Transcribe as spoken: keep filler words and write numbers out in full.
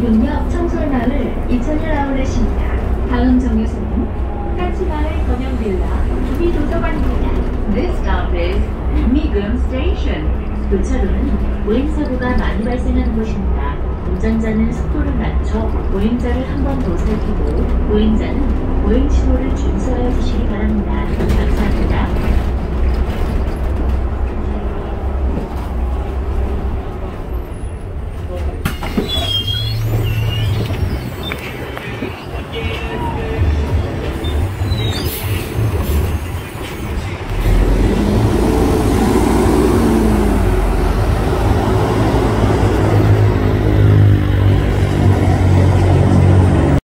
미금역 청솔마을 이천일 아울렛입니다. 다음 정류소는 까치마을 건영빌라 구비도서관입니다. This stop is 미금 Station. 교차로는 보행사고가 많이 발생하는 곳입니다. 운전자는 속도를 낮춰 보행자를 한 번 더 살피고 보행자는 보행 신호를 준수하여 주시기 바랍니다. 감사합니다.